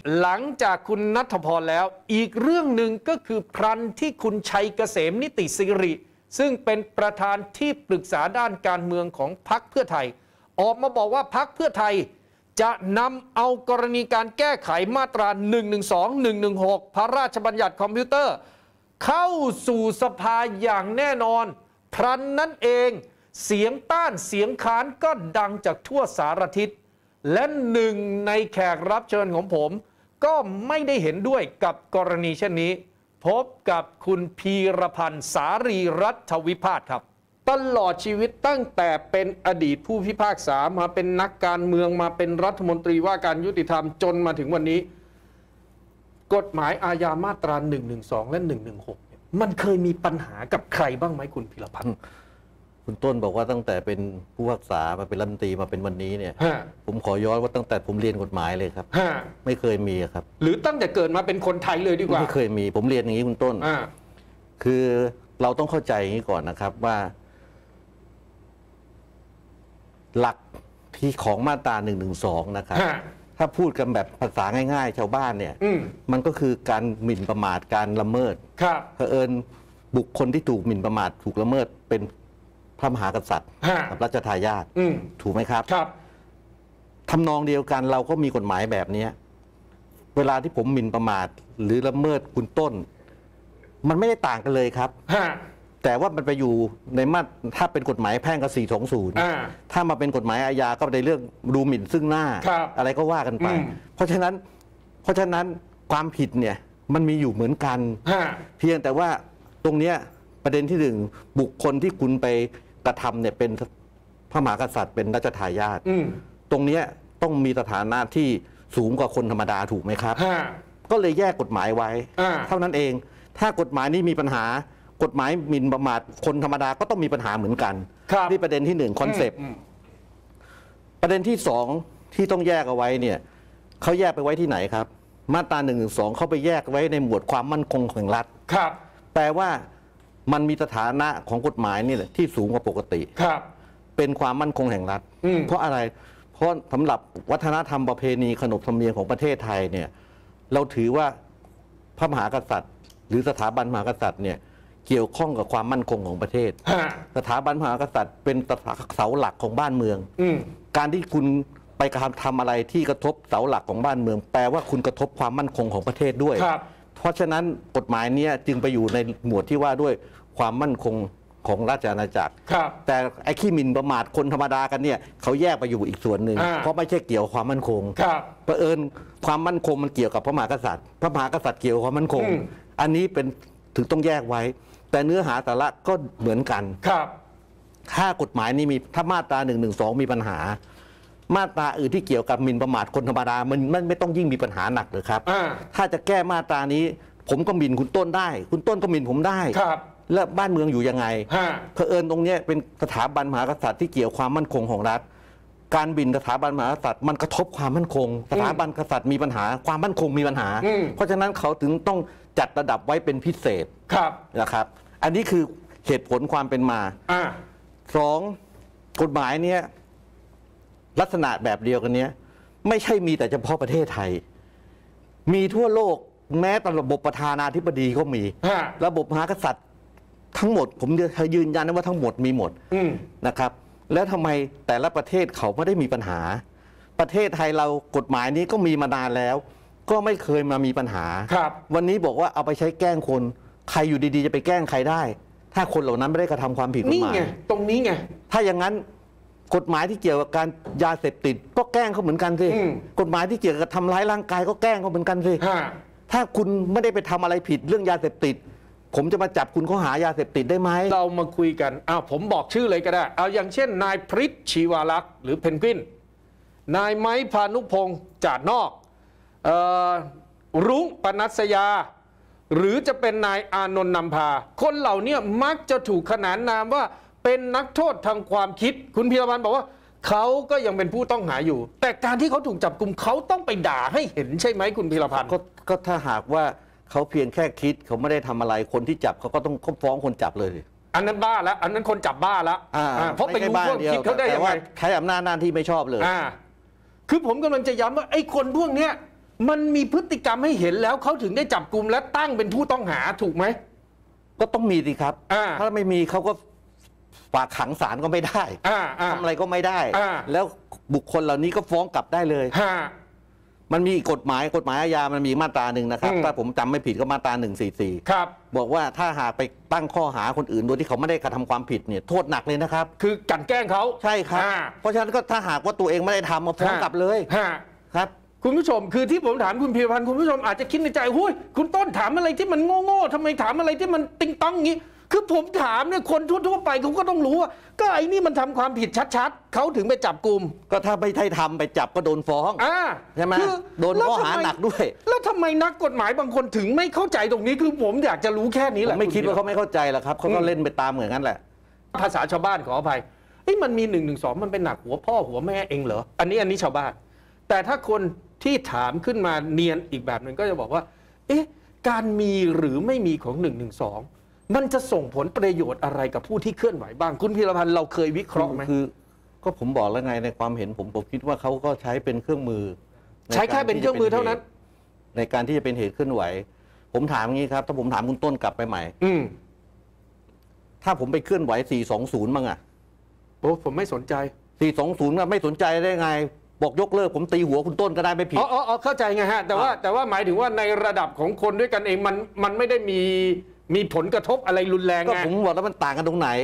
หลังจากคุณณัฐพรแล้วอีกเรื่องหนึ่งก็คือพลันที่คุณชัยเกษมนิติสิริซึ่งเป็นประธานที่ปรึกษาด้านการเมืองของพรรคเพื่อไทยออกมาบอกว่าพรรคเพื่อไทยจะนำเอากรณีการแก้ไขมาตรา 112 116 พระราชบัญญัติคอมพิวเตอร์เข้าสู่สภาอย่างแน่นอนพลันนั้นเองเสียงต้านเสียงค้านก็ดังจากทั่วสารทิศและหนึ่งในแขกรับเชิญของผมก็ไม่ได้เห็นด้วยกับกรณีเช่นนี้พบกับคุณพีรพันธ์สารีรัฐวิพาทครับตลอดชีวิตตั้งแต่เป็นอดีตผู้พิพากษามาเป็นนักการเมืองมาเป็นรัฐมนตรีว่าการยุติธรรมจนมาถึงวันนี้กฎหมายอาญามาตรา 112 และ 116 เนี่ยมันเคยมีปัญหากับใครบ้างไหมคุณพีรพันธ์คุณต้นบอกว่าตั้งแต่เป็นผู้พิพากษามาเป็นรัฐมนตรีมาเป็นวันนี้เนี่ยผมขอย้อนว่าตั้งแต่ผมเรียนกฎหมายเลยครับไม่เคยมีครับหรือตั้งแต่เกิดมาเป็นคนไทยเลยดีกว่าไม่เคยมีผมเรียนอย่างนี้คุณต้นคือเราต้องเข้าใจอย่างนี้ก่อนนะครับว่าหลักที่ของมาตรา 112 นะครับถ้าพูดกันแบบภาษาง่ายๆชาวบ้านเนี่ยมันก็คือการหมิ่นประมาทการละเมิดเผอิญบุคคลที่ถูกหมิ่นประมาทถูกละเมิดเป็นพระมหากษัตริย์กับรัชทายาทถูกไหมครับทำนองเดียวกันเราก็มีกฎหมายแบบนี้เวลาที่ผมหมิ่นประมาทหรือละเมิดคุณต้นมันไม่ได้ต่างกันเลยครับแต่ว่ามันไปอยู่ในถ้าเป็นกฎหมายแพ่งก็420ถ้ามาเป็นกฎหมายอาญาก็ในเรื่องดูหมิ่นซึ่งหน้าอะไรก็ว่ากันไปเพราะฉะนั้นความผิดเนี่ยมันมีอยู่เหมือนกันเพียงแต่ว่าตรงเนี้ยประเด็นที่1บุคคลที่คุณไปกระทำเนี่ยเป็นพระมหากษัตริย์เป็นรัชทายาทตรงเนี้ยต้องมีสถานะที่สูงกว่าคนธรรมดาถูกไหมครับก็เลยแยกกฎหมายไว้เท่านั้นเองถ้ากฎหมายนี้มีปัญหากฎหมายหมิ่นประมาทคนธรรมดาก็ต้องมีปัญหาเหมือนกันนี่ประเด็นที่1คอนเซปต์ประเด็นที่2ที่ต้องแยกเอาไว้เนี่ยเขาแยกไปไว้ที่ไหนครับมาตรา112เขาไปแยกไว้ในหมวดความมั่นคงของรัฐแปลว่ามันมีสถานะของกฎหมายนี่แหละที่สูงกว่าปกติเป็นความมั่นคงแห่งรัฐเพราะอะไรเพราะสำหรับวัฒนธรรมประเพณีขนบธรรมเนียมของประเทศไทยเนี่ยเราถือว่าพระมหากษัตริย์หรือสถาบันมหากษัตริย์เนี่ยเกี่ยวข้องกับความมั่นคงของประเทศสถาบันมหากษัตริย์เป็นเสาหลักของบ้านเมืองการที่คุณไปกระทำอะไรที่กระทบเสาหลักของบ้านเมืองแปลว่าคุณกระทบความมั่นคงของประเทศด้วยเพราะฉะนั้นกฎหมายนี้จึงไปอยู่ในหมวดที่ว่าด้วยความมั่นคงของราชอาณาจักรแต่ไอ้ขี้หมิ่นประมาทคนธรรมดากันเนี่ยเขาแยกไปอยู่อีกส่วนหนึ่งเพราะไม่ใช่เกี่ยวกับความมั่นคงเผอิญความมั่นคงมันเกี่ยวกับพระมหากษัตริย์พระมหากษัตริย์เกี่ยวกับความมั่นคงอันนี้เป็นถึงต้องแยกไว้แต่เนื้อหาสาระก็เหมือนกันถ้ากฎหมายนี้มีถ้ามาตรา112มีปัญหามาตราอื่นที่เกี่ยวกับหมิ่นประมาทคนธรรมดามันไม่ต้องยิ่งมีปัญหาหนักเลยครับถ้าจะแก้มาตรานี้ผมก็หมิ่นคุณต้นได้คุณต้นก็หมิ่นผมได้แล้วบ้านเมืองอยู่ยังไงเผอิญตรงนี้เป็นสถาบันมหากษัตริย์ที่เกี่ยวความมั่นคงของรัฐการบินสถาบันมหากษัตริย์มันกระทบความมั่นคงสถาบันกษัตริย์มีปัญหาความมั่นคงมีปัญหาเพราะฉะนั้นเขาถึงต้องจัดระดับไว้เป็นพิเศษนะครับอันนี้คือเหตุผลความเป็นมา2กฎหมายเนี้ยลักษณะแบบเดียวกันเนี้ยไม่ใช่มีแต่เฉพาะประเทศไทยมีทั่วโลกแม้แต่ระบบประธานาธิบดีก็มีระบบมหากษัตริย์ทั้งหมดผมยืนยันว่าทั้งหมดมีหมดนะครับแล้วทำไมแต่ละประเทศเขาไม่ได้มีปัญหาประเทศไทยเรากฎหมายนี้ก็มีมานานแล้วก็ไม่เคยมามีปัญหาวันนี้บอกว่าเอาไปใช้แกล้งคนใครอยู่ดีๆจะไปแกล้งใครได้ถ้าคนเหล่านั้นไม่ได้กระทำความผิดกฎหมายตรงนี้ไงถ้าอย่างนั้นกฎหมายที่เกี่ยวกับการยาเสพติดก็แกล้งเขาเหมือนกันสิกฎหมายที่เกี่ยวกับทำร้ายร่างกายก็แกล้งเขาเหมือนกันสิถ้าคุณไม่ได้ไปทำอะไรผิดเรื่องยาเสพติดผมจะมาจับคุณข้อหายาเสพติดได้ไหมเรามาคุยกันผมบอกชื่อเลยก็ได้เอาอย่างเช่นนายพฤทธิ์ชีวาลักษณ์หรือเพนกวินนายไม้พานุพงษ์จาดนอกรุ้งปนัสยาหรือจะเป็นนายอานนท์นำพาคนเหล่านี้มักจะถูกขนานนามว่าเป็นนักโทษทางความคิดคุณพีรพันธ์บอกว่าเขาก็ยังเป็นผู้ต้องหาอยู่แต่การที่เขาถูกจับกุมเขาต้องไปด่าให้เห็นใช่ไหมคุณพีรพันธ์ก็ถ้าหากว่าเขาเพียงแค่คิดเขาไม่ได้ทำอะไรคนที่จับเขาก็ต้องฟ้องคนจับเลยอันนั้นบ้าแล้วอันนั้นคนจับบ้าแล้วเพราะไปรู้พวกคิดเขาได้ยังไงใช้อำนาจหน้าที่ไม่ชอบเลยคือผมกำลังจะย้ำว่าไอ้คนพวกเนี้ยมันมีพฤติกรรมให้เห็นแล้วเขาถึงได้จับกลุ่มและตั้งเป็นผู้ต้องหาถูกไหมก็ต้องมีสิครับถ้าไม่มีเขาก็ฝากขังศาลก็ไม่ได้ทำอะไรก็ไม่ได้แล้วบุคคลเหล่านี้ก็ฟ้องกลับได้เลยมันมีกฎหมายอาญามันมีมาตราหนึ่งนะครับถ้าผมจำไม่ผิดก็มาตรา144 ครับบอกว่าถ้าหากไปตั้งข้อหาคนอื่นโดยที่เขาไม่ได้กระทำความผิดเนี่ยโทษหนักเลยนะครับคือกลั่นแกล้งเขาใช่ครับเพราะฉะนั้นก็ถ้าหากว่าตัวเองไม่ได้ทำมาฟ้องกลับเลยครับคุณผู้ชมคือที่ผมถามคุณพีรพันธ์คุณผู้ชมอาจจะคิดในใจหุ้ยคุณต้นถามอะไรที่มันโง่ๆทำไมถามอะไรที่มันติงต้องงี้คือผมถามเนี่ยคนทั่วๆไปเขาก็ต้องรู้ว่าก็ไอ้นี่มันทำความผิดชัดๆเขาถึงไปจับกลุ่มก็ถ้าไม่ได้ทำไปจับก็โดนฟ้องใช่ไหมโดนข้อหาหนักด้วยแล้วทำไมนักกฎหมายบางคนถึงไม่เข้าใจตรงนี้คือผมอยากจะรู้แค่นี้แหละไม่คิดว่าเขาไม่เข้าใจหรอกครับเขาก็เล่นไปตามเหมือนกันแหละภาษาชาวบ้านขออภัยมันมี112มันเป็นหนักหัวพ่อหัวแม่เองเหรออันนี้ชาวบ้านแต่ถ้าคนที่ถามขึ้นมาเนียนอีกแบบหนึ่งก็จะบอกว่าการมีหรือไม่มีของ112มันจะส่งผลประโยชน์อะไรกับผู้ที่เคลื่อนไหวบ้างคุณพีรพันธ์เราเคยวิเคราะห์ไหมคือก็ผมบอกแล้วไงในความเห็นผมคิดว่าเขาก็ใช้เป็นเครื่องมือใช้แค่เป็นเครื่องมือเท่านั้นในการที่จะเป็นเหตุเคลื่อนไหวผมถามงี้ครับถ้าผมถามคุณต้นกลับไปใหม่ถ้าผมไปเคลื่อนไหว420มั้งผมไม่สนใจ 420ไม่สนใจได้ไงบอกยกเลิกผมตีหัวคุณต้นก็ได้ไม่ผิดเข้าใจไงฮะแต่ว่าหมายถึงว่าในระดับของคนด้วยกันเองมันไม่ได้มีผลกระทบอะไรรุนแรงไงก็ผมบอกแล้วมันต่างกันตรงไหน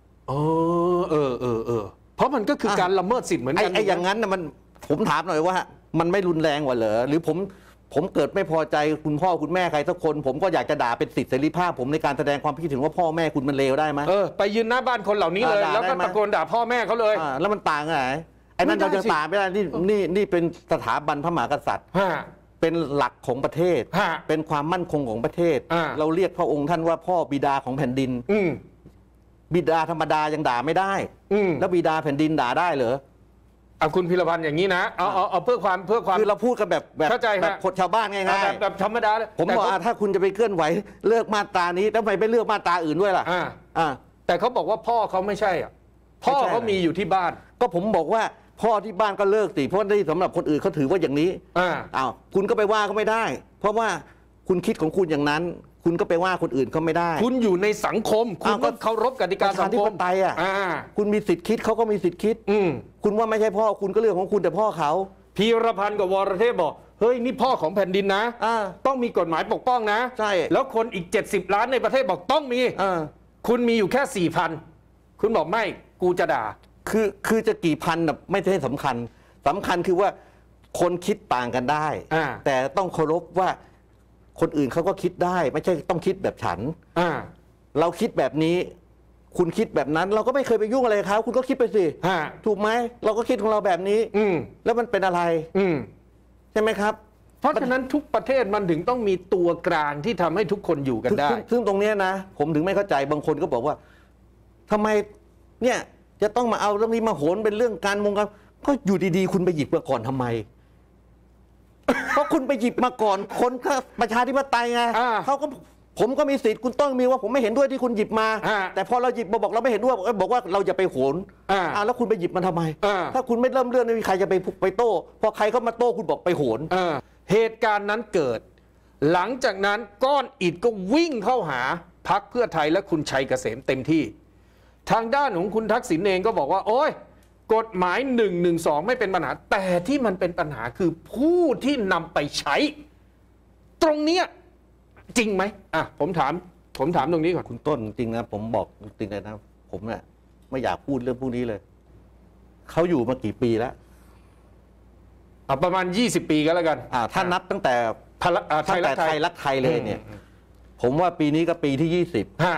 เพราะมันก็คือการละเมิดสิทธิ์เหมือนกันไอ้อย่างนั้นนะผมถามหน่อยว่ามันไม่รุนแรงกว่าเหรอหรือผมเกิดไม่พอใจคุณพ่อคุณแม่ใครสักคนผมก็อยากจะด่าเป็นสิทธิเสรีภาพผมในการแสดงความคิดถึงว่าพ่อแม่คุณมันเลวได้ไหมไปยืนหน้าบ้านคนเหล่านี้เลยแล้วก็ตะโกนด่าพ่อแม่เขาเลยแล้วมันต่างไงไอ้นั่นเราจะต่างไม่ได้นี่เป็นสถาบันพระมหากษัตริย์เป็นหลักของประเทศเป็นความมั่นคงของประเทศเราเรียกพระองค์ท่านว่าพ่อบิดาของแผ่นดินบิดาธรรมดายังด่าไม่ได้แล้วบิดาแผ่นดินด่าได้เหรอเอาคุณพิรพันธ์อย่างนี้นะเอาเพื่อความคือเราพูดกันแบบเข้าใจแบบคนชาวบ้านง่ายๆแบบธรรมดาผมบอกถ้าคุณจะไปเคลื่อนไหวเลือกมาตรานี้ทำไมไม่เลือกมาตราอื่นด้วยล่ะแต่เขาบอกว่าพ่อเขาไม่ใช่พ่อเขามีอยู่ที่บ้านก็ผมบอกว่าพ่อที่บ้านก็เลิกสิเพราะที่สำหรับคนอื่นเขาถือว่าอย่างนี้คุณก็ไปว่าเขาไม่ได้เพราะว่าคุณคิดของคุณอย่างนั้นคุณก็ไปว่าคนอื่นเขาไม่ได้คุณอยู่ในสังคมคุณก็เคารพกติกาสังคมคุณมีสิทธิ์คิดเขาก็มีสิทธิ์คิดคุณว่าไม่ใช่พ่อคุณก็เรื่องของคุณแต่พ่อเขาพีรพันธ์กับวรเทพบอกเฮ้ยนี่พ่อของแผ่นดินนะต้องมีกฎหมายปกป้องนะใช่แล้วคนอีก70 ล้านในประเทศบอกต้องมีคุณมีอยู่แค่ 4,000คุณบอกไม่กูจะด่าคือจะกี่พันแบบไม่ใช่สำคัญคือว่าคนคิดต่างกันได้แต่ต้องเคารพว่าคนอื่นเขาก็คิดได้ไม่ใช่ต้องคิดแบบฉันเราคิดแบบนี้คุณคิดแบบนั้นเราก็ไม่เคยไปยุ่งอะไรเขาคุณก็คิดไปสิถูกไหมเราก็คิดของเราแบบนี้แล้วมันเป็นอะไรใช่ไหมครับเพราะฉะนั้นทุกประเทศมันถึงต้องมีตัวกลางที่ทำให้ทุกคนอยู่กันได้ซึ่งตรงนี้นะผมถึงไม่เข้าใจบางคนก็บอกว่าทำไมเนี่ยจะต้องมาเอาเรื่องนี้มาโหนเป็นเรื่องการมงกันก็อยู่ดีๆคุณไปหยิบมาก่อนทำไมเพราะคุณไปหยิบมาก่อนคนก็ประชาธิปไตยไงเขาก็ผมก็มีสิทธิ์คุณต้องมีว่าผมไม่เห็นด้วยที่คุณหยิบมาแต่พอเราหยิบมาบอกเราไม่เห็นด้วยบอกว่าเราอย่าไปโหนแล้วคุณไปหยิบมันทำไมถ้าคุณไม่เริ่มเรื่องไม่มีใครจะไปโต้พอใครเข้ามาโต้คุณบอกไปโหนเหตุการณ์นั้นเกิดหลังจากนั้นก้อนอิฐก็วิ่งเข้าหาพรรคเพื่อไทยและคุณชัยเกษมเต็มที่ทางด้านของคุณทักษิณเองก็บอกว่าโอ๊ยกฎหมาย112ไม่เป็นปัญหาแต่ที่มันเป็นปัญหาคือผู้ที่นำไปใช้ตรงนี้จริงไหมผมถามตรงนี้ก่อนคุณต้นจริงนะผมบอกจริงเลยนะผมเนี่ยไม่อยากพูดเรื่องพวกนี้เลยเขาอยู่มากี่ปีแล้วประมาณ20 ปีก็แล้วกันถ้านับตั้งแต่ไทยรักไทยเลยเนี่ยผมว่าปีนี้ก็ปีที่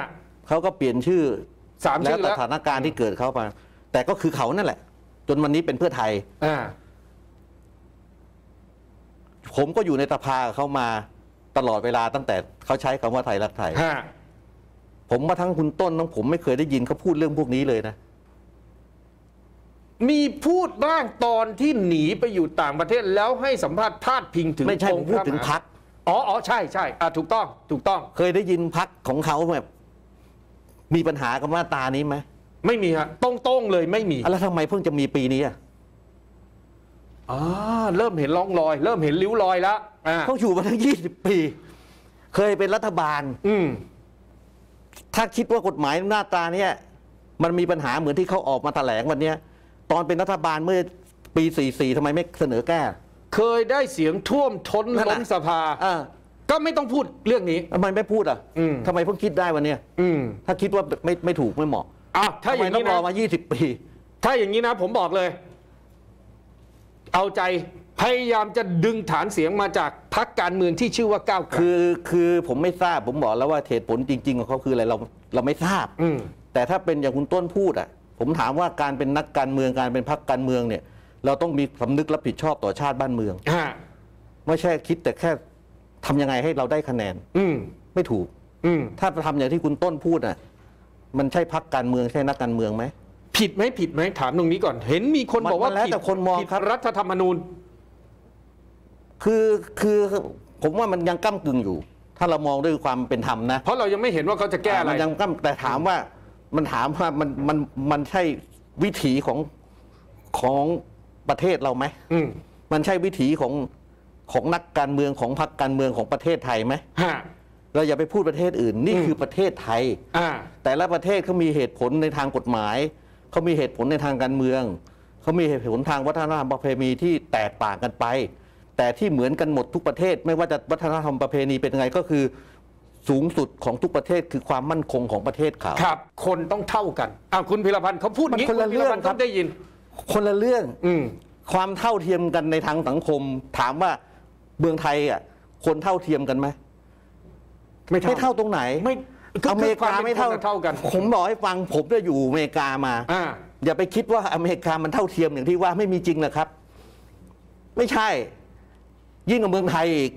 20เขาก็เปลี่ยนชื่อแล้วสถานการณ์ที่เกิดเข้ามาแต่ก็คือเขานั่นแหละจนวันนี้เป็นเพื่อไทยผมก็อยู่ในสภาเขามาตลอดเวลาตั้งแต่เขาใช้คำว่าไทยรักไทยผมว่าทั้งคุณต้นทั้งผมไม่เคยได้ยินเขาพูดเรื่องพวกนี้เลยนะมีพูดบ้างตอนที่หนีไปอยู่ต่างประเทศแล้วให้สัมภาษณ์พาดพิงถึงไม่ใช่ผมพูดถึงพรรคใช่ถูกต้องเคยได้ยินพรรคของเขาแบบมีปัญหากับมาตรานี้ไหมไม่มีฮะตรงเลยไม่มีแล้วทำไมเพิ่งจะมีปีนี้เริ่มเห็นร่องรอย เริ่มเห็นริ้วรอยแล้วเขาอยู่มาทั้ง20 ปี เคยเป็นรัฐบาลถ้าคิดว่ากฎหมายหน้าตาเนี่ยมันมีปัญหาเหมือนที่เขาออกมาแถลงวันนี้ตอนเป็นรัฐบาลเมื่อปี44ทำไมไม่เสนอแก้เคยได้เสียงท่วมท้นล้นสภาก็ไม่ต้องพูดเรื่องนี้ทำไมไม่พูดทำไมเพิ่งคิดได้วันนี้ถ้าคิดว่าไม่ถูกไม่เหมาะถ้าอย่างนี้นะรอมา20 ปีถ้าอย่างนี้นะผมบอกเลยเอาใจพยายามจะดึงฐานเสียงมาจากพรรคการเมืองที่ชื่อว่าก้าวไกลคือผมไม่ทราบผมบอกแล้วว่าเหตุผลจริงๆของเขาคืออะไรเราไม่ทราบแต่ถ้าเป็นอย่างคุณต้นพูดผมถามว่าการเป็นนักการเมืองการเป็นพรรคการเมืองเนี่ยเราต้องมีสำนึกรับผิดชอบต่อชาติบ้านเมืองไม่ใช่คิดแต่แค่ทำยังไงให้เราได้คะแนนไม่ถูกถ้าทำอย่างที่คุณต้นพูดมันใช่พรรคการเมืองใช่นักการเมืองไหมผิดไหมถามตรงนี้ก่อนเห็นมีคนบอกว่าแล้วแต่คนมองครับรัฐธรรมนูญคือผมว่ามันยังก้ำกึ่งอยู่ ถ้าเรามองด้วยความเป็นธรรมนะเพราะเรายังไม่เห็นว่าเขาจะแก้อะไรยังก้ำแต่ถามว่ามันใช่วิถีของประเทศเราไหมมันใช่วิถีของนักการเมืองของพรรคการเมืองของประเทศไทยไหมเราอย่าไปพูดประเทศอื่นนี่คือประเทศไทยแต่ละประเทศเขามีเหตุผลในทางกฎหมายเขามีเหตุผลในทางการเมืองเขามีเหตุผลทางวัฒนธรรมประเพณีที่แตกต่างกันไปแต่ที่เหมือนกันหมดทุกประเทศไม่ว่าจะวัฒนธรรมประเพณีเป็นยังไงก็คือสูงสุดของทุกประเทศคือความมั่นคงของประเทศเขาครับคนต้องเท่ากันคุณพิรพันธ์เขาพูดอย่างนี้คนละเรื่องครับได้ยินคนละเรื่องความเท่าเทียมกันในทางสังคมถามว่าเมืองไทยคนเท่าเทียมกันไหมไม่เท่าตรงไหนไม่อเมริกาไม่เท่ากันผมบอกให้ฟังผมได้อยู่อเมริกามาอย่าไปคิดว่าอเมริกามันเท่าเทียมอย่างที่ว่าไม่มีจริงนะครับไม่ใช่ยิ่งกว่าเมืองไทยอีก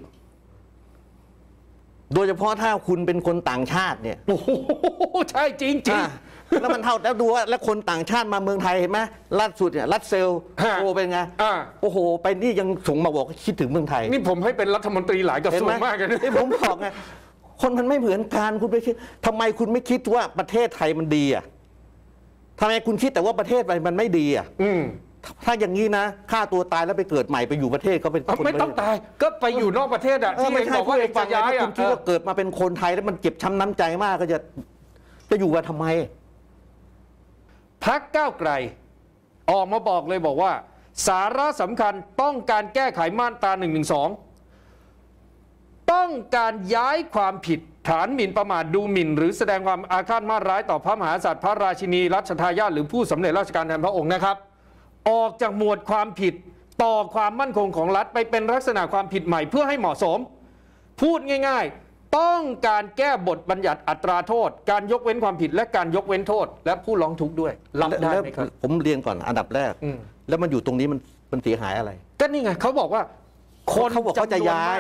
โดยเฉพาะถ้าคุณเป็นคนต่างชาติเนี่ยโอ้โหใช่จริงแล้วมันเท่าแล้วดูว่าแล้วคนต่างชาติมาเมืองไทยเห็นไหมล่าสุดเนี่ยรัสเซลโอเป็นไงโอ้โหไปนี่ยังส่งมาบอกคิดถึงเมืองไทยนี่ผมให้เป็นรัฐมนตรีหลายกระทรวงมากเลยนี่ผมบอกไงคนมันไม่เหมือนกันคุณไปคิดทำไมคุณไม่คิดว่าประเทศไทยมันดีทำไมคุณคิดแต่ว่าประเทศไทยมันไม่ดีถ้าอย่างนี้นะฆ่าตัวตายแล้วไปเกิดใหม่ไปอยู่ประเทศเขาเป็นคนไม่ต้องตายก็ไปอยู่นอกประเทศที่ไม่บอกว่าเองจะย้ายคุณคิดว่าเกิดมาเป็นคนไทยแล้วมันเจ็บช้ำน้ำใจมากก็จะอยู่กันทำไมพรรคก้าวไกลออกมาบอกเลยบอกว่าสาระสำคัญต้องการแก้ไขมาตรา112ต้องการย้ายความผิดฐานหมิ่นประมาทดูหมิ่นหรือแสดงความอาฆาตมาร้ายต่อพระมหากษัตริย์พระราชินีรัชทายาทหรือผู้สำเร็จราชการแทนพระองค์นะครับออกจากหมวดความผิดต่อความมั่นคงของรัฐไปเป็นลักษณะความผิดใหม่เพื่อให้เหมาะสมพูดง่ายๆต้องการแก้บทบัญญัติอัตราโทษการยกเว้นความผิดและการยกเว้นโทษและผู้ร้องทุกข์ด้วยรับได้ไหมครับผมเรียนก่อนอันดับแรกแล้วมันอยู่ตรงนี้มันเสียหายอะไรก็นี่ไงเขาบอกว่าคนเขาบอกเขาจะย้าย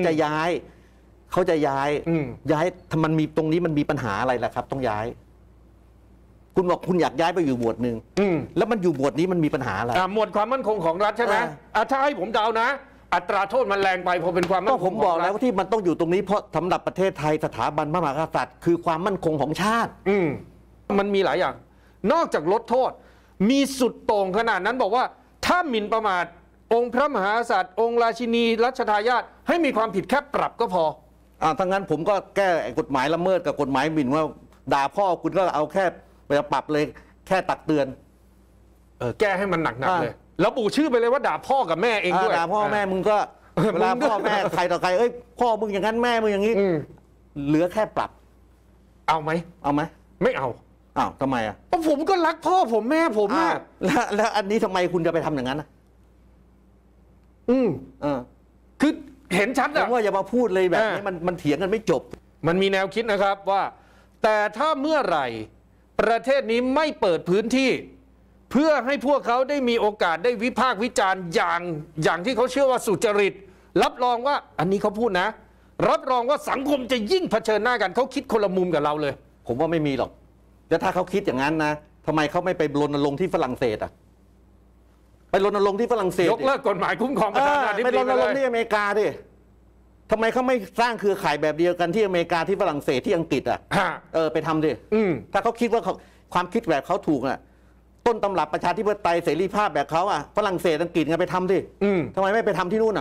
ถ้ามันมีตรงนี้มันมีปัญหาอะไรล่ะครับต้องย้ายคุณบอกคุณอยากย้ายไปอยู่หมวดหนึ่งแล้วมันอยู่หมวดนี้มันมีปัญหาอะไรหมวดความมั่นคงของรัฐใช่ไหมถ้าให้ผมเดานะอัตราโทษมันแรงไปพอเป็นความมั่นคงก็ผมบอกแล้วว่าที่มันต้องอยู่ตรงนี้เพราะสำหรับประเทศไทยสถาบันพระมหากษัตริย์คือความมั่นคงของชาติมันมีหลายอย่างนอกจากลดโทษมีสุดโต่งขนาดนั้นบอกว่าถ้าหมิ่นประมาทองค์พระมหากษัตริย์องค์ราชินีรัชทายาทให้มีความผิดแค่ปรับก็พอถ้างั้นผมก็แก้กฎหมายละเมิดกับกฎหมายหมิ่นว่าด่าพ่อคุณก็เอาแค่ไปปรับเลยแค่ตักเตือนแก้ให้มันหนักๆเลยแล้วปู่ชื่อไปเลยว่าด่าพ่อกับแม่เองด้วยด่าพ่อแม่มึงก็เวลาพ่อแม่ใครต่อใครพ่อมึงอย่างนั้นแม่มึงอย่างนี้เหลือแค่ปรับเอาไหมไม่เอาทำไมผมก็รักพ่อผมแม่ผมแล้วอันนี้ทำไมคุณจะไปทำอย่างนั้นคือเห็นชัดผมว่าอย่ามาพูดเลยแบบนี้มันเถียงกันไม่จบมันมีแนวคิดนะครับว่าแต่ถ้าเมื่อไหร่ประเทศนี้ไม่เปิดพื้นที่เพื่อให้พวกเขาได้มีโอกาสได้วิพากษ์วิจารณ์อย่างที่เขาเชื่อว่าสุจริตรับรองว่าอันนี้เขาพูดนะรับรองว่าสังคมจะยิ่งเผชิญหน้ากันเขาคิดคนละมุมกับเราเลยผมว่าไม่มีหรอกแล้วถ้าเขาคิดอย่างนั้นนะทำไมเขาไม่ไปรณรงค์ที่ฝรั่งเศสไปรณรงค์ที่ฝรั่งเศสยกเลิกกฎหมายคุ้มครองประชาชนไปรณรงค์ที่อเมริกาดิทำไมเขาไม่สร้างเครือข่ายแบบเดียวกันที่อเมริกาที่ฝรั่งเศสที่อังกฤษไปทำดิถ้าเขาคิดว่าความคิดแบบเขาถูกต้นตำรับประชาธิปไตยเสรีภาพแบบเขาฝรั่งเศสอังกฤษไงไปทำสิทำไมไม่ไปทำที่นู่น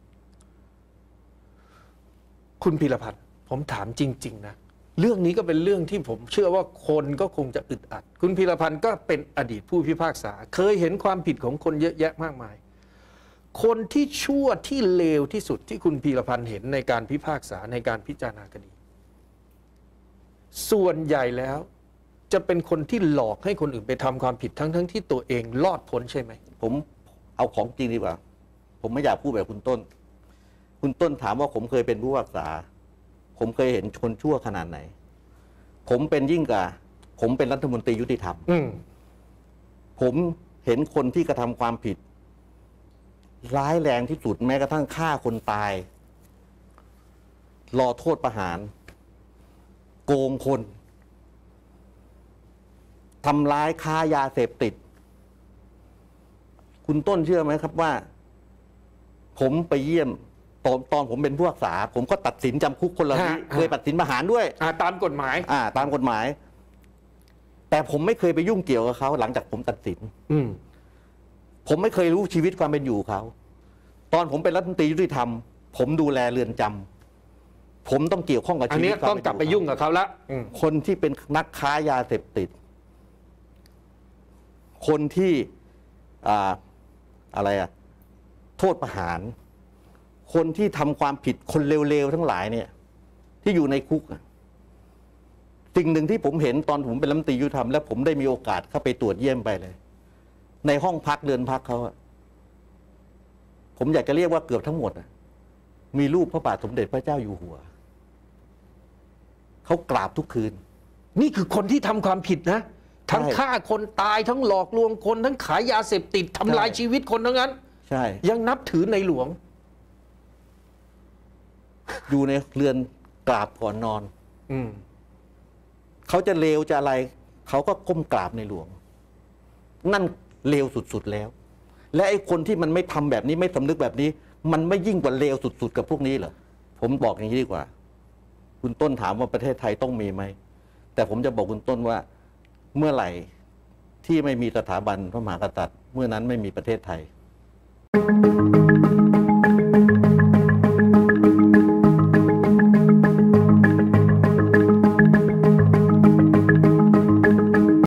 คุณพีรพันธ์ผมถามจริงๆนะเรื่องนี้ก็เป็นเรื่องที่ผมเชื่อว่าคนก็คงจะอึดอัดคุณพีรพันธ์ก็เป็นอดีตผู้พิพากษาเคยเห็นความผิดของคนเยอะแยะมากมายคนที่ชั่วที่เลวที่สุดที่คุณพีรพันธ์เห็นในการพิพากษาในการพิจารณาคดีส่วนใหญ่แล้วจะเป็นคนที่หลอกให้คนอื่นไปทำความผิดทั้งที่ตัวเองรอดพ้นใช่ไหมผมเอาของจริงดีกว่าผมไม่อยากพูดแบบคุณต้นคุณต้นถามว่าผมเคยเป็นผู้พิพากษาผมเคยเห็นคนชั่วขนาดไหนผมเป็นยิ่งกว่าผมเป็นรัฐมนตรียุติธรรมผมเห็นคนที่กระทำความผิดร้ายแรงที่สุดแม้กระทั่งฆ่าคนตายรอโทษประหารโกงคนทำร้ายค้ายาเสพติดคุณต้นเชื่อไหมครับว่าผมไปเยี่ยมตอนผมเป็นผู้พิพากษาผมก็ตัดสินจำคุกคนเหล่านี้เคยตัดสินประหารด้วยตามกฎหมายตามกฎหมายแต่ผมไม่เคยไปยุ่งเกี่ยวกับเขาหลังจากผมตัดสินผมไม่เคยรู้ชีวิตความเป็นอยู่เขาตอนผมเป็นรัฐมนตรียุติธรรมผมดูแลเรือนจำผมต้องเกี่ยวข้องกับชีวิตอันนี้ต้องกลับไปยุ่งกับเขาละคนที่เป็นนักค้ายาเสพติดคนที่โทษประหารคนที่ทำความผิดคนเร็วๆทั้งหลายเนี่ยที่อยู่ในคุกสิ่งหนึ่งที่ผมเห็นตอนผมเป็นรัฐมนตรียุติธรรมและผมได้มีโอกาสเข้าไปตรวจเยี่ยมไปเลยในห้องพักเรือนพักเขาผมอยากจะเรียกว่าเกือบทั้งหมดมีรูปพระบาทสมเด็จพระเจ้าอยู่หัวเขากราบทุกคืนนี่คือคนที่ทำความผิดนะทั้งฆ่าคนตายทั้งหลอกลวงคนทั้งขายยาเสพติดทำลายชีวิตคนทั้งนั้นใช่ยังนับถือในหลวงอยู่ในเรือนกราบก่อนนอนเขาจะเลวจะอะไรเขาก็ก้มกราบในหลวงนั่นเลวสุดๆแล้วและไอ้คนที่มันไม่ทำแบบนี้ไม่สำนึกแบบนี้มันไม่ยิ่งกว่าเลวสุดๆกับพวกนี้เหรอผมบอกอย่างนี้ดีกว่าคุณต้นถามว่าประเทศไทยต้องมีไหมแต่ผมจะบอกคุณต้นว่าเมื่อไหร่ที่ไม่มีสถาบันพระมหากษัตริย์เมื่อนั้นไม่มีประเทศไทย